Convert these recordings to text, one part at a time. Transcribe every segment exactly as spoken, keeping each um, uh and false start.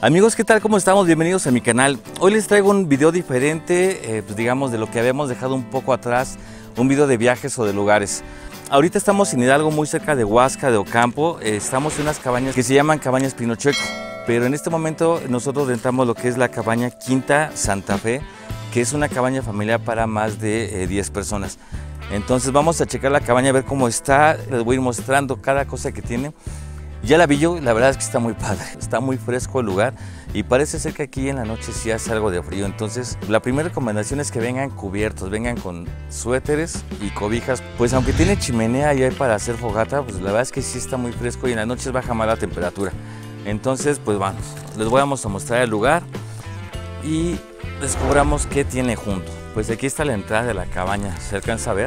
Amigos, ¿qué tal? ¿Cómo estamos? Bienvenidos a mi canal. Hoy les traigo un video diferente, eh, pues digamos, de lo que habíamos dejado un poco atrás, un video de viajes o de lugares. Ahorita estamos en Hidalgo, muy cerca de Huasca de Ocampo. Eh, estamos en unas cabañas que se llaman Cabañas Pino Chueco, pero en este momento nosotros rentamos lo que es la cabaña Quinta Santa Fe, que es una cabaña familiar para más de eh, diez personas. Entonces vamos a checar la cabaña, a ver cómo está. Les voy a ir mostrando cada cosa que tiene. Ya la vi yo, la verdad es que está muy padre, está muy fresco el lugar y parece ser que aquí en la noche sí hace algo de frío. Entonces la primera recomendación es que vengan cubiertos, vengan con suéteres y cobijas. Pues aunque tiene chimenea y hay para hacer fogata, pues la verdad es que sí está muy fresco y en las noches baja más la temperatura. Entonces pues vamos, les voy a mostrar el lugar y descubramos qué tiene junto. Pues aquí está la entrada de la cabaña, ¿se alcanza a ver?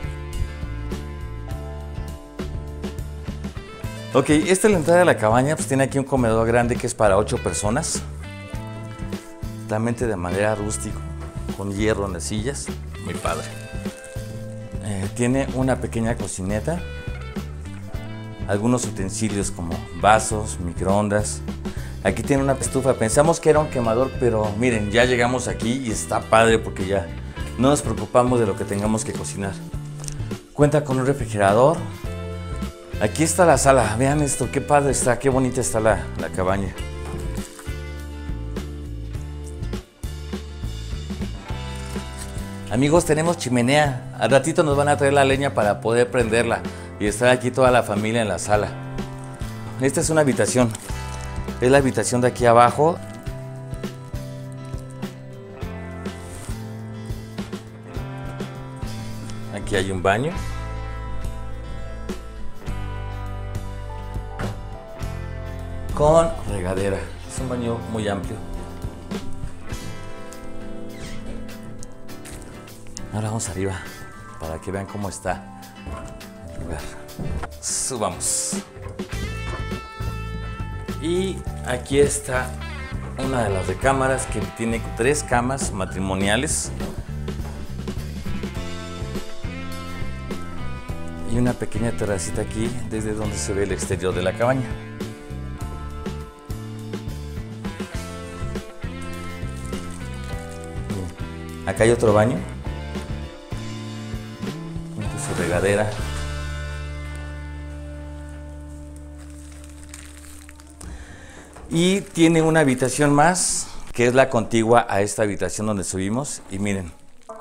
Ok, esta es la entrada de la cabaña, pues tiene aquí un comedor grande que es para ocho personas. Totalmente de madera rústico, con hierro en las sillas, muy padre. Eh, tiene una pequeña cocineta, algunos utensilios como vasos, microondas. Aquí tiene una estufa, pensamos que era un quemador, pero miren, ya llegamos aquí y está padre porque ya no nos preocupamos de lo que tengamos que cocinar. Cuenta con un refrigerador. Aquí está la sala, vean esto, qué padre está, qué bonita está la, la cabaña. Amigos, tenemos chimenea, al ratito nos van a traer la leña para poder prenderla y estar aquí toda la familia en la sala. Esta es una habitación, es la habitación de aquí abajo. Aquí hay un baño. Con regadera, es un baño muy amplio. Ahora vamos arriba para que vean cómo está el lugar. Subamos. Y aquí está una de las recámaras que tiene tres camas matrimoniales y una pequeña terracita aquí desde donde se ve el exterior de la cabaña. Acá hay otro baño, su regadera. Y tiene una habitación más, que es la contigua a esta habitación donde subimos. Y miren.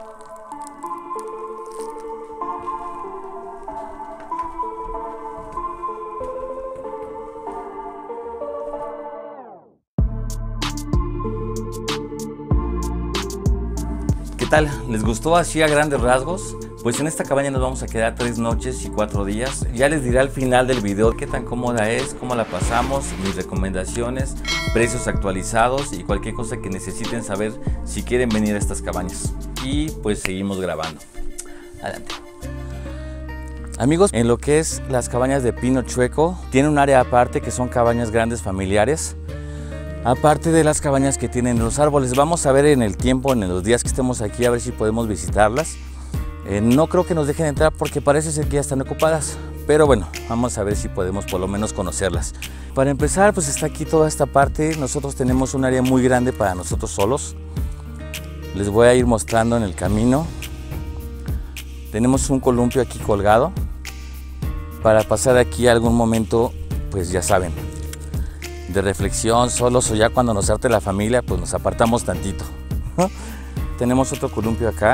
¿Qué tal? ¿Les gustó así a grandes rasgos? Pues en esta cabaña nos vamos a quedar tres noches y cuatro días. Ya les diré al final del video qué tan cómoda es, cómo la pasamos, mis recomendaciones, precios actualizados y cualquier cosa que necesiten saber si quieren venir a estas cabañas. Y pues seguimos grabando. Adelante. Amigos, en lo que es las cabañas de Pino Chueco, tiene un área aparte que son cabañas grandes familiares. Aparte de las cabañas que tienen los árboles, vamos a ver en el tiempo, en los días que estemos aquí, a ver si podemos visitarlas. Eh, no creo que nos dejen entrar porque parece ser que ya están ocupadas, pero bueno, vamos a ver si podemos por lo menos conocerlas. Para empezar, pues está aquí toda esta parte. Nosotros tenemos un área muy grande para nosotros solos. Les voy a ir mostrando en el camino. Tenemos un columpio aquí colgado para pasar aquí algún momento, pues ya saben, de reflexión, solos o ya cuando nos harte la familia, pues nos apartamos tantito. Tenemos otro columpio acá.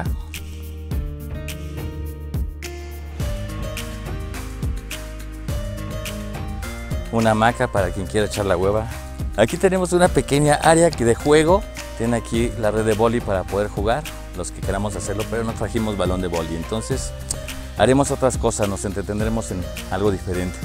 Una hamaca para quien quiera echar la hueva. Aquí tenemos una pequeña área de juego. Tiene aquí la red de boli para poder jugar, los que queramos hacerlo, pero no trajimos balón de boli. Entonces haremos otras cosas, nos entretendremos en algo diferente.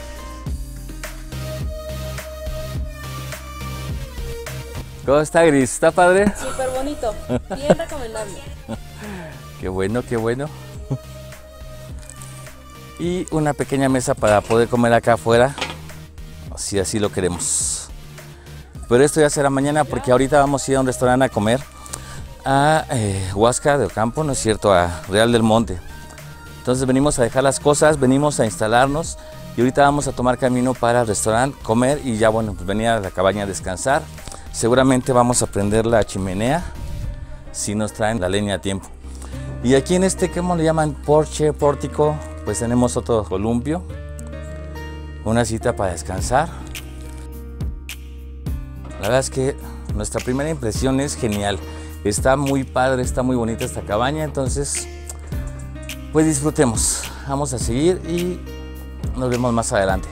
¿Cómo está, Gris? ¿Está padre? Súper bonito, bien recomendable. Qué bueno, qué bueno. Y una pequeña mesa para poder comer acá afuera, si así lo queremos. Pero esto ya será mañana porque ahorita vamos a ir a un restaurante a comer a eh, Huasca de Ocampo, ¿no es cierto? A Real del Monte. Entonces venimos a dejar las cosas, venimos a instalarnos y ahorita vamos a tomar camino para el restaurante, comer y ya bueno, pues venir a la cabaña a descansar. Seguramente vamos a prender la chimenea si nos traen la leña a tiempo. Y aquí en este, ¿cómo le llaman? Porche, pórtico, pues tenemos otro columpio, una cita para descansar. La verdad es que nuestra primera impresión es genial. Está muy padre, está muy bonita esta cabaña, entonces pues disfrutemos. Vamos a seguir y nos vemos más adelante.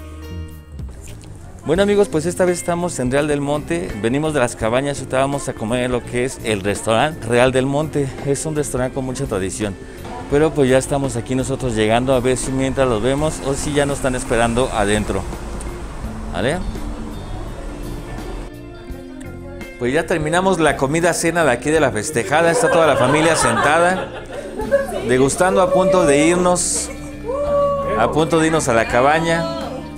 Bueno amigos, pues esta vez estamos en Real del Monte, venimos de las cabañas y ahorita vamos a comer en lo que es el restaurante Real del Monte. Es un restaurante con mucha tradición, pero pues ya estamos aquí nosotros llegando a ver si mientras los vemos o si ya nos están esperando adentro. ¿Vale? Pues ya terminamos la comida cena de aquí de la festejada, está toda la familia sentada, degustando, a punto de irnos, a punto de irnos a la cabaña.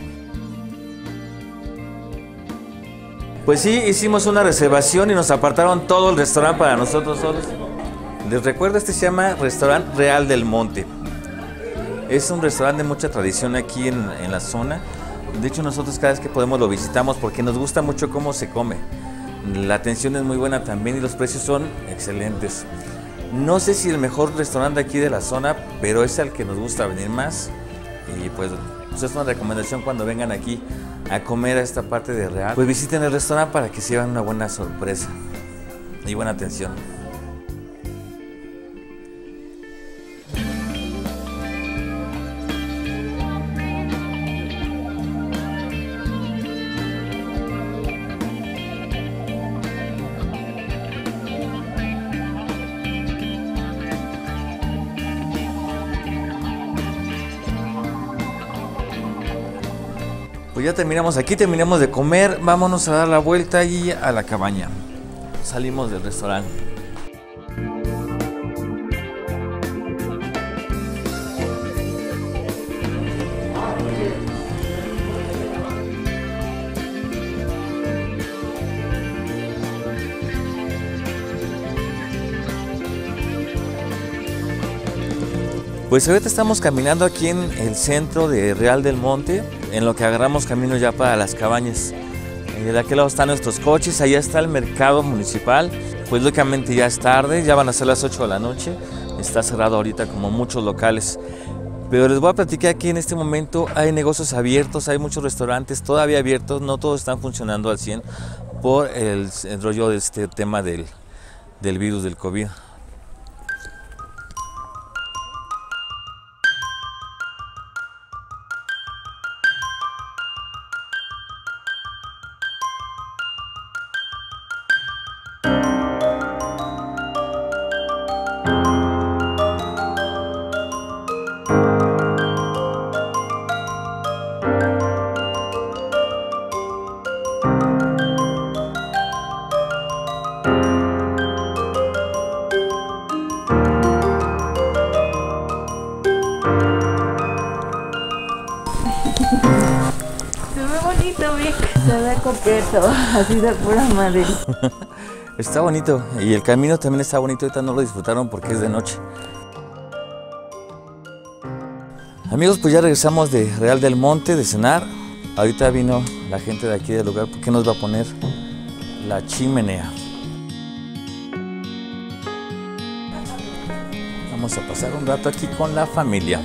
Pues sí, hicimos una reservación y nos apartaron todo el restaurante para nosotros solos. Les recuerdo, este se llama Restaurante Real del Monte. Es un restaurante de mucha tradición aquí en, en la zona. De hecho, nosotros cada vez que podemos lo visitamos porque nos gusta mucho cómo se come. La atención es muy buena también y los precios son excelentes. No sé si el mejor restaurante aquí de la zona, pero es el que nos gusta venir más. Y pues, pues es una recomendación cuando vengan aquí a comer a esta parte de Real, pues visiten el restaurante para que se lleven una buena sorpresa y buena atención. Pues ya terminamos aquí, terminamos de comer, vámonos a dar la vuelta y a la cabaña. Salimos del restaurante. Pues ahorita estamos caminando aquí en el centro de Real del Monte, en lo que agarramos camino ya para las cabañas. De aquel lado están nuestros coches, allá está el mercado municipal. Pues lógicamente ya es tarde, ya van a ser las ocho de la noche, está cerrado ahorita como muchos locales. Pero les voy a platicar que en este momento hay negocios abiertos, hay muchos restaurantes todavía abiertos, no todos están funcionando al cien por el, el rollo de este tema del, del virus del COVID. Se ve bonito, Vic. Se ve coqueto, así de pura madre. Está bonito y el camino también está bonito, ahorita no lo disfrutaron porque es de noche. Amigos, pues ya regresamos de Real del Monte de cenar. Ahorita vino la gente de aquí del lugar porque nos va a poner la chimenea. Vamos a pasar un rato aquí con la familia.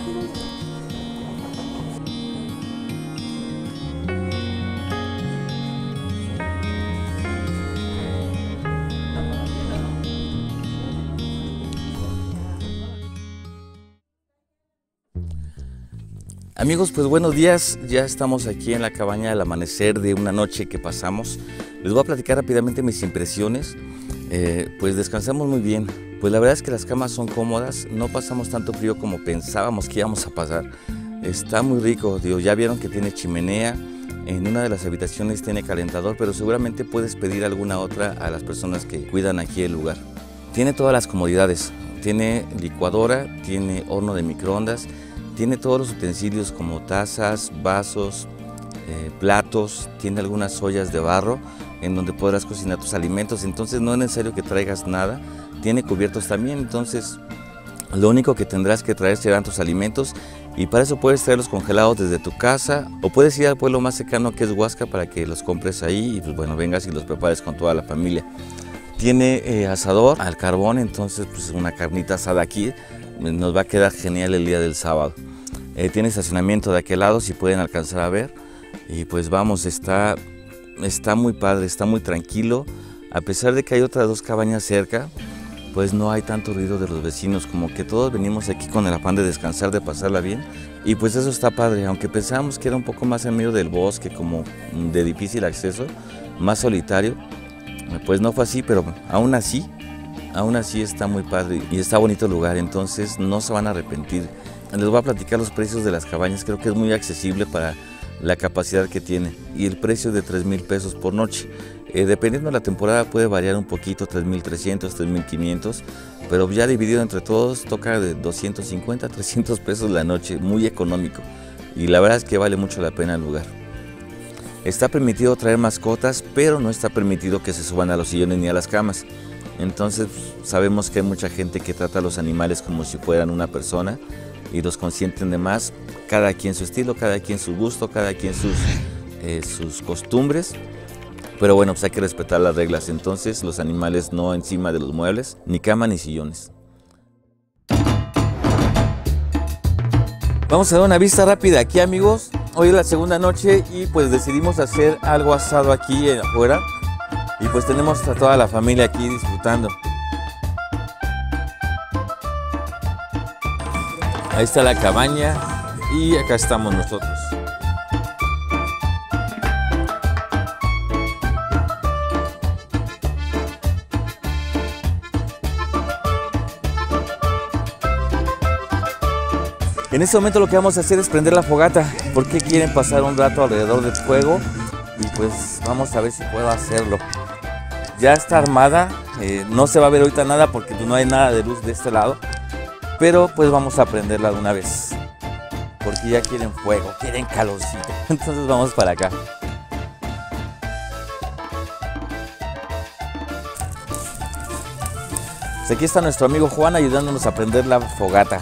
Amigos, pues buenos días, ya estamos aquí en la cabaña al amanecer de una noche que pasamos. Les voy a platicar rápidamente mis impresiones. Eh, pues descansamos muy bien, pues la verdad es que las camas son cómodas, no pasamos tanto frío como pensábamos que íbamos a pasar. Está muy rico, digo, ya vieron que tiene chimenea, en una de las habitaciones tiene calentador, pero seguramente puedes pedir alguna otra a las personas que cuidan aquí el lugar. Tiene todas las comodidades, tiene licuadora, tiene horno de microondas, tiene todos los utensilios como tazas, vasos, eh, platos, tiene algunas ollas de barro en donde podrás cocinar tus alimentos, entonces no es necesario que traigas nada. Tiene cubiertos también, entonces lo único que tendrás que traer serán tus alimentos Y para eso puedes traerlos congelados desde tu casa o puedes ir al pueblo más cercano que es Huasca para que los compres ahí y pues bueno, vengas y los prepares con toda la familia. Tiene eh, asador al carbón, entonces pues una carnita asada aquí nos va a quedar genial el día del sábado. Eh, tiene estacionamiento de aquel lado si pueden alcanzar a ver y pues vamos, está, está muy padre, está muy tranquilo. A pesar de que hay otras dos cabañas cerca, pues no hay tanto ruido de los vecinos, como que todos venimos aquí con el afán de descansar, de pasarla bien. Y pues eso está padre, aunque pensábamos que era un poco más en medio del bosque, como de difícil acceso, más solitario, pues no fue así, pero aún así, aún así está muy padre y está bonito el lugar, entonces no se van a arrepentir. Les voy a platicar los precios de las cabañas, creo que es muy accesible para la capacidad que tiene y el precio de tres mil pesos por noche. Eh, dependiendo de la temporada puede variar un poquito, tres mil trescientos, tres mil quinientos, pero ya dividido entre todos toca de doscientos cincuenta, trescientos pesos la noche, muy económico y la verdad es que vale mucho la pena el lugar. Está permitido traer mascotas, pero no está permitido que se suban a los sillones ni a las camas. Entonces sabemos que hay mucha gente que trata a los animales como si fueran una persona y los consienten de más, cada quien su estilo, cada quien su gusto, cada quien sus, eh, sus costumbres. Pero bueno, pues hay que respetar las reglas, entonces los animales no encima de los muebles, ni cama ni sillones. Vamos a dar una vista rápida aquí, amigos. Hoy es la segunda noche y pues decidimos hacer algo asado aquí afuera. Y pues tenemos a toda la familia aquí disfrutando. Ahí está la cabaña y acá estamos nosotros. En este momento lo que vamos a hacer es prender la fogata, porque quieren pasar un rato alrededor del fuego y pues vamos a ver si puedo hacerlo. Ya está armada, eh, no se va a ver ahorita nada porque no hay nada de luz de este lado, pero pues vamos a prenderla de una vez, porque ya quieren fuego, quieren calorcito, entonces vamos para acá. Pues aquí está nuestro amigo Juan ayudándonos a prender la fogata.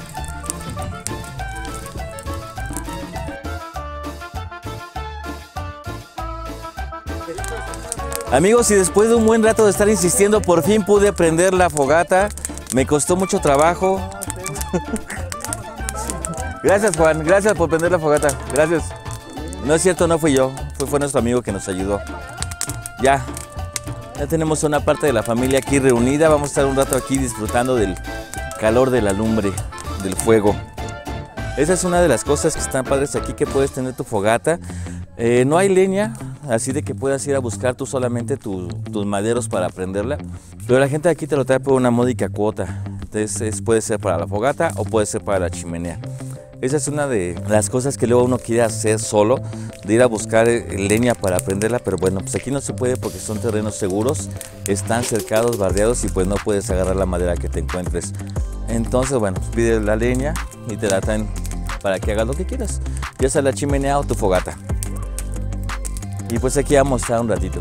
Amigos, y después de un buen rato de estar insistiendo, por fin pude prender la fogata. Me costó mucho trabajo. Gracias, Juan. Gracias por prender la fogata. Gracias. No es cierto, no fui yo. Fue, fue nuestro amigo que nos ayudó. Ya. Ya tenemos una parte de la familia aquí reunida. Vamos a estar un rato aquí disfrutando del calor de la lumbre, del fuego. Esa es una de las cosas que están padres aquí, que puedes tener tu fogata. Eh, no hay leña, así de que puedas ir a buscar tú solamente tu, tus maderos para prenderla, pero la gente de aquí te lo trae por una módica cuota. Entonces es, puede ser para la fogata o puede ser para la chimenea. Esa es una de las cosas que luego uno quiere hacer solo, de ir a buscar leña para prenderla, pero bueno, pues aquí no se puede porque son terrenos seguros, están cercados, bardeados y pues no puedes agarrar la madera que te encuentres. Entonces bueno, pues pides la leña y te la traen para que hagas lo que quieras, ya sea la chimenea o tu fogata. Y pues aquí vamos a estar un ratito.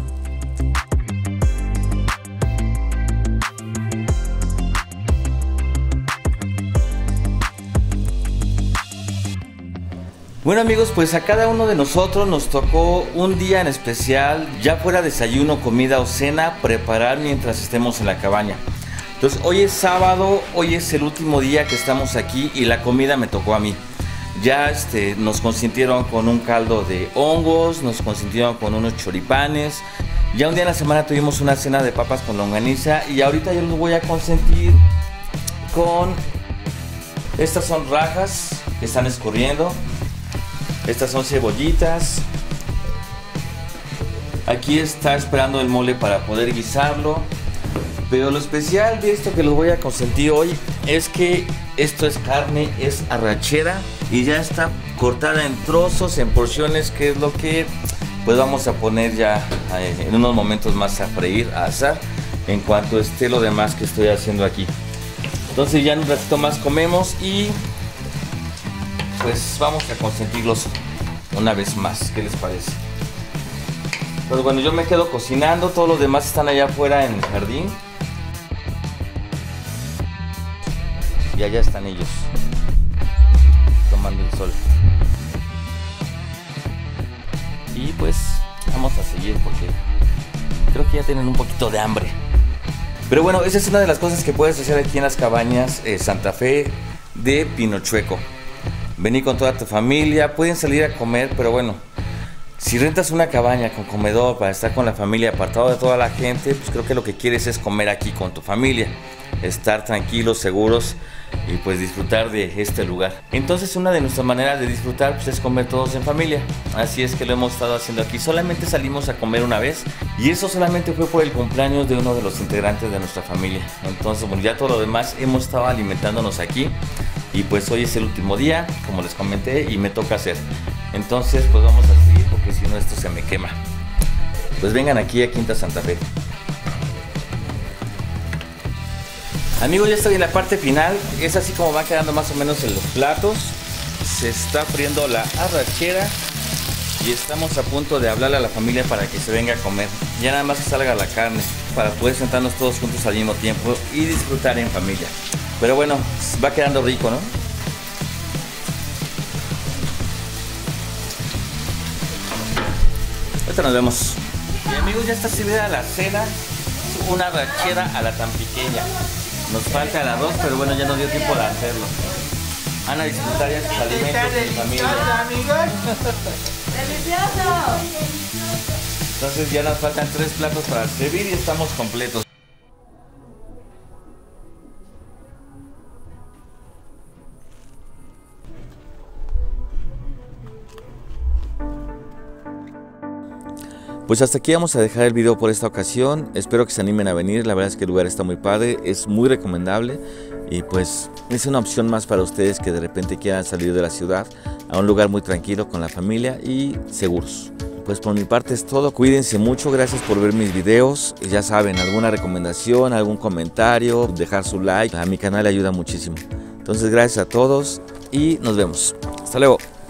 Bueno amigos, pues a cada uno de nosotros nos tocó un día en especial, ya fuera desayuno, comida o cena, preparar mientras estemos en la cabaña. Entonces hoy es sábado, hoy es el último día que estamos aquí y la comida me tocó a mí. Ya este, nos consintieron con un caldo de hongos, nos consintieron con unos choripanes. Ya un día en la semana tuvimos una cena de papas con longaniza y ahorita yo los voy a consentir con... Estas son rajas que están escurriendo. Estas son cebollitas. Aquí está esperando el mole para poder guisarlo. Pero lo especial de esto que los voy a consentir hoy es que esto es carne, es arrachera y ya está cortada en trozos, en porciones, que es lo que pues vamos a poner ya eh, en unos momentos más a freír, a asar, en cuanto esté lo demás que estoy haciendo aquí. Entonces ya en un ratito más comemos y pues vamos a consentirlos una vez más. ¿Qué les parece? Pues bueno, yo me quedo cocinando, todos los demás están allá afuera en el jardín. Y allá están ellos, tomando el sol. Y pues vamos a seguir porque creo que ya tienen un poquito de hambre. Pero bueno, esa es una de las cosas que puedes hacer aquí en las cabañas eh, Santa Fe de Pinochueco. Venir con toda tu familia, pueden salir a comer, pero bueno, si rentas una cabaña con comedor para estar con la familia, apartado de toda la gente, pues creo que lo que quieres es comer aquí con tu familia, estar tranquilos, seguros y pues disfrutar de este lugar. Entonces una de nuestras maneras de disfrutar pues es comer todos en familia. Así es que lo hemos estado haciendo aquí. Solamente salimos a comer una vez y eso solamente fue por el cumpleaños de uno de los integrantes de nuestra familia. Entonces bueno, ya todo lo demás hemos estado alimentándonos aquí y pues hoy es el último día, como les comenté, y me toca hacer. Entonces pues vamos a seguir porque si no esto se me quema. Pues vengan aquí a Quinta Santa Fe. Amigos, ya estoy en la parte final. Es así como van quedando más o menos en los platos. Se está friendo la arrachera y estamos a punto de hablarle a la familia para que se venga a comer. Ya nada más que salga la carne para poder sentarnos todos juntos al mismo tiempo y disfrutar en familia. Pero bueno, va quedando rico, ¿no? Ahorita nos vemos. Y amigos, ya está servida la cena. Una arrachera a la tampiqueña. Nos falta el arroz, pero bueno, ya nos dio tiempo de hacerlo. Van a disfrutar ya sus alimentos en familia. ¡Delicioso! Entonces ya nos faltan tres platos para servir y estamos completos. Pues hasta aquí vamos a dejar el video por esta ocasión. Espero que se animen a venir. La verdad es que el lugar está muy padre, es muy recomendable y pues es una opción más para ustedes que de repente quieran salir de la ciudad a un lugar muy tranquilo con la familia y seguros. Pues por mi parte es todo. Cuídense mucho, gracias por ver mis videos. Ya saben, alguna recomendación, algún comentario, dejar su like a mi canal ayuda muchísimo. Entonces gracias a todos y nos vemos. Hasta luego.